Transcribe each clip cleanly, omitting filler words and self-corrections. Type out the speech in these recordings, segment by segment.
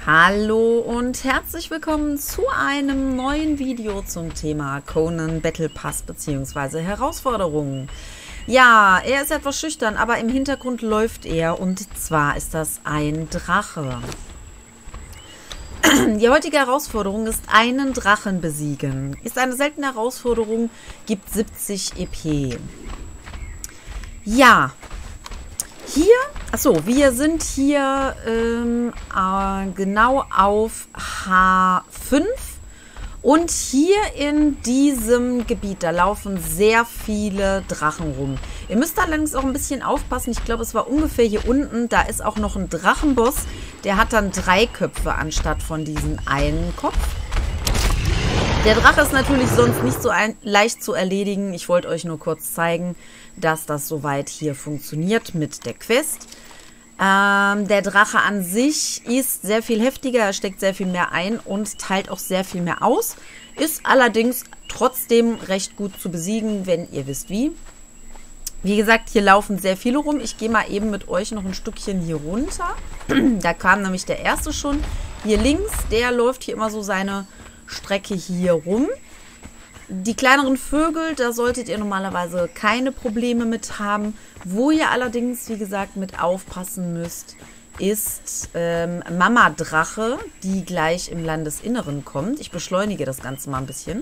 Hallo und herzlich willkommen zu einem neuen Video zum Thema Conan Battle Pass bzw. Herausforderungen. Ja, er ist etwas schüchtern, aber im Hintergrund läuft er und zwar ist das ein Drache. Die heutige Herausforderung ist einen Drachen besiegen. Ist eine seltene Herausforderung, gibt 70 EP. Ja, hier, achso, wir sind hier genau auf H5 und hier in diesem Gebiet, da laufen sehr viele Drachen rum. Ihr müsst allerdings auch ein bisschen aufpassen, ich glaube, es war ungefähr hier unten, da ist auch noch ein Drachenboss, der hat dann 3 Köpfe anstatt von diesem einen Kopf. Der Drache ist natürlich sonst nicht so leicht zu erledigen. Ich wollte euch nur kurz zeigen, dass das soweit hier funktioniert mit der Quest. Der Drache an sich ist sehr viel heftiger, er steckt sehr viel mehr ein und teilt auch sehr viel mehr aus. Ist allerdings trotzdem recht gut zu besiegen, wenn ihr wisst wie. Wie gesagt, hier laufen sehr viele rum. Ich gehe mal eben mit euch noch ein Stückchen hier runter. Da kam nämlich der erste schon. Hier links, der läuft hier immer so seine Strecke hier rum. Die kleineren Vögel, da solltet ihr normalerweise keine Probleme mit haben. Wo ihr allerdings, wie gesagt, mit aufpassen müsst, ist Mama Drache, die gleich im Landesinneren kommt. Ich beschleunige das Ganze mal ein bisschen.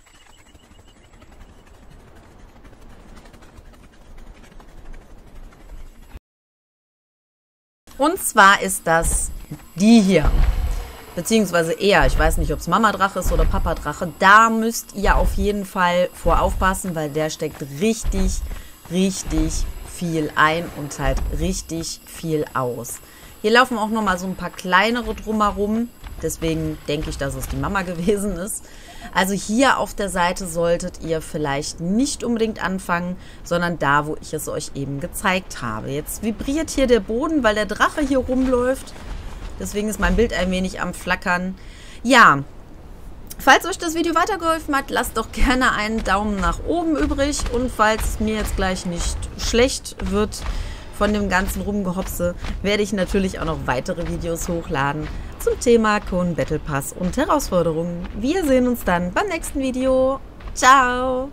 Und zwar ist das die hier. Beziehungsweise eher, ich weiß nicht, ob es Mama Drache ist oder Papa Drache. Da müsst ihr auf jeden Fall vor aufpassen, weil der steckt richtig, richtig viel ein und teilt richtig viel aus. Hier laufen auch nochmal so ein paar kleinere drumherum. Deswegen denke ich, dass es die Mama gewesen ist. Also hier auf der Seite solltet ihr vielleicht nicht unbedingt anfangen, sondern da, wo ich es euch eben gezeigt habe. Jetzt vibriert hier der Boden, weil der Drache hier rumläuft. Deswegen ist mein Bild ein wenig am Flackern. Ja, falls euch das Video weitergeholfen hat, lasst doch gerne einen Daumen nach oben übrig. Und falls es mir jetzt gleich nicht schlecht wird von dem ganzen Rumgehopse, werde ich natürlich auch noch weitere Videos hochladen zum Thema Conan Battle Pass und Herausforderungen. Wir sehen uns dann beim nächsten Video. Ciao!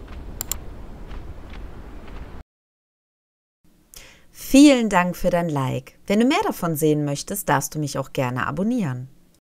Vielen Dank für dein Like. Wenn du mehr davon sehen möchtest, darfst du mich auch gerne abonnieren.